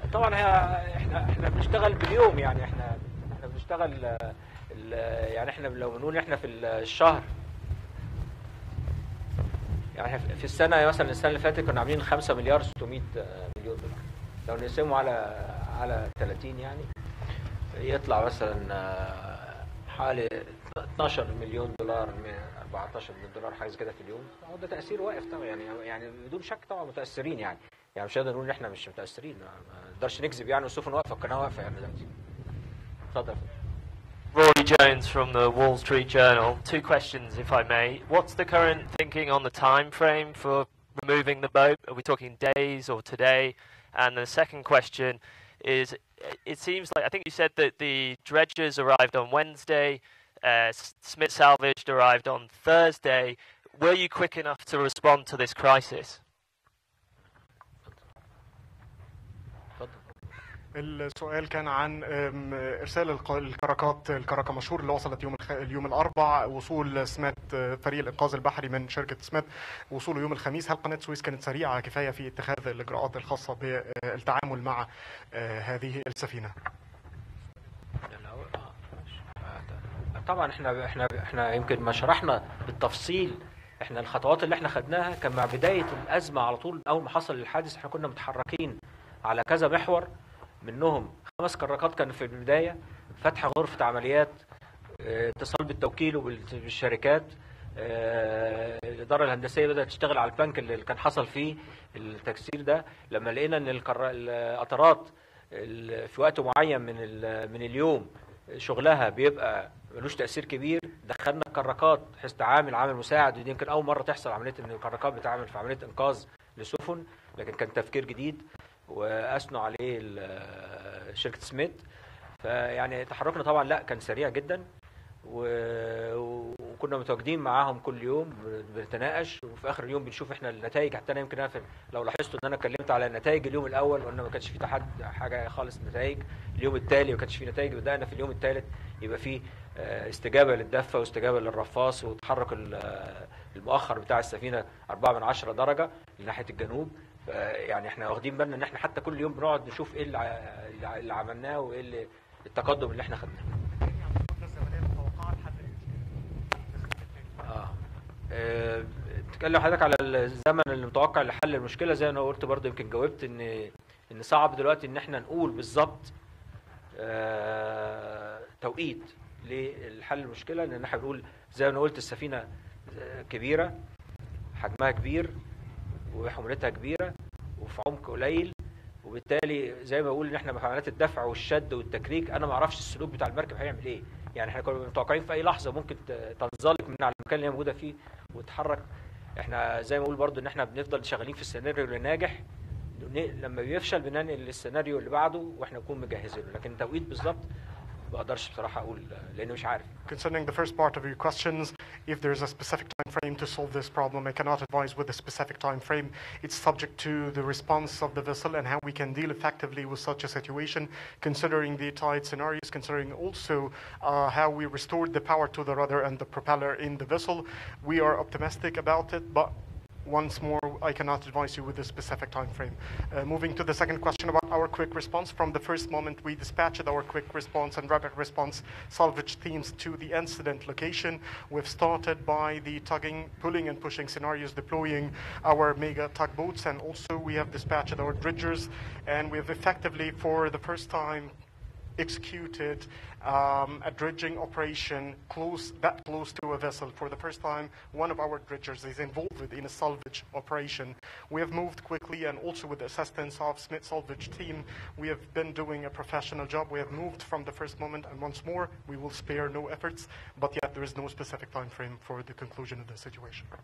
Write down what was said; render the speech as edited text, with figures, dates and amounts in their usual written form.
طبعا احنا بنشتغل باليوم، يعني احنا بنشتغل يعني احنا لو بنقول احنا في الشهر، يعني في السنه مثلا السنه اللي فاتت كنا عاملين 5 مليار 600 مليون دولار، لو نقسمه على 30 يعني يطلع مثلا حوالي 12 مليون دولار، 14 مليون دولار حاجه كده في اليوم. ده تاثير واقف طبعا، يعني بدون شك طبعا متاثرين، يعني مش هنقدر نقول ان احنا مش متاثرين، ما نقدرش نكذب يعني، والسفن واقفه القناه واقفه يعني دلوقتي. اتفضل. Rory Jones from the Wall Street Journal. 2 questions, if I may. What's the current thinking on the time frame for removing the boat? Are we talking days or today? And the second question is, it seems like, I think you said that the dredgers arrived on Wednesday, Smith Salvaged arrived on Thursday. Were you quick enough to respond to this crisis? السؤال كان عن ارسال الكراكة مشهور اللي وصلت اليوم الاربع، وصول سميث فريق الانقاذ البحري من شركه سميث وصوله يوم الخميس. هل قناه سويس كانت سريعه كفايه في اتخاذ الاجراءات الخاصه بالتعامل مع هذه السفينه؟ طبعا احنا يمكن ما شرحنا بالتفصيل احنا الخطوات اللي احنا خدناها. كان مع بدايه الازمه على طول اول ما حصل الحادث احنا كنا متحركين على كذا محور، منهم 5 كراكات كان في البدايه، فتح غرفه عمليات، اتصال بالتوكيل وبالشركات، الاداره الهندسيه بدات تشتغل على البنك اللي كان حصل فيه التكسير ده. لما لقينا ان القطارات في وقت معين من اليوم شغلها بيبقى ملوش تاثير كبير، دخلنا الكراكات بحيث تعامل عامل مساعد، ودي يمكن اول مره تحصل عمليه ان الكراكات بتعمل في عمليه انقاذ لسفن، لكن كان تفكير جديد واثنوا عليه شركه سميث. فيعني تحركنا طبعا لا كان سريع جدا، وكنا متواجدين معاهم كل يوم بنتناقش، وفي اخر اليوم بنشوف احنا النتائج. حتى انا يمكن لو لاحظتوا ان انا اتكلمت على النتائج اليوم الاول وان ما كانش في حاجه خالص نتائج، اليوم التالي ما كانش في نتائج، بدانا في اليوم الثالث يبقى في استجابه للدفه واستجابه للرفاص، وتحرك المؤخر بتاع السفينه 4 من 10 درجه لناحيه الجنوب. يعني احنا واخدين بالنا ان احنا حتى كل يوم بنقعد نشوف ايه اللي عملناه وايه اللي التقدم اللي احنا خدناه. تتكلم حضرتك على الزمن اللي متوقع لحل المشكله، زي ما قلت برضه يمكن جاوبت ان صعب دلوقتي ان احنا نقول بالظبط توقيت للحل المشكله، لان احنا بنقول زي ما قلت السفينه كبيره، حجمها كبير وحمولتها كبيره وفي عمق قليل، وبالتالي زي ما بقول ان احنا بعمليات الدفع والشد والتكريك انا ما اعرفش السلوك بتاع المركب هيعمل ايه. يعني احنا كنا متوقعين في اي لحظه ممكن تنزلق من على المكان اللي هي موجوده فيه وتتحرك. احنا زي ما بقول برضو ان احنا بنفضل شغالين في السيناريو اللي ناجح، لما بيفشل بننقل للسيناريو اللي بعده واحنا نكون مجهزين له، لكن توقيت بالظبط ما اقدرش بصراحه اقول لانه مش عارف. Concerning the first part of your questions, if there is a specific time frame to solve this problem, I cannot advise with a specific time frame. It's subject to the response of the vessel and how we can deal effectively with such a situation, considering the tide scenarios, considering also how we restored the power to the rudder and the propeller in the vessel. We are optimistic about it, but once more, I cannot advise you with a specific time frame. Moving to the second question about our quick response, from the first moment we dispatched our quick response and rapid response salvage teams to the incident location. We've started by the tugging, pulling and pushing scenarios, deploying our mega tugboats, and also we have dispatched our dredgers, and we have effectively, for the first time, executed a dredging operation that close to a vessel. For the first time, one of our dredgers is involved in a salvage operation. We have moved quickly, and also with the assistance of Smith Salvage team, we have been doing a professional job. We have moved from the first moment, and once more, we will spare no efforts, but yet there is no specific time frame for the conclusion of the situation.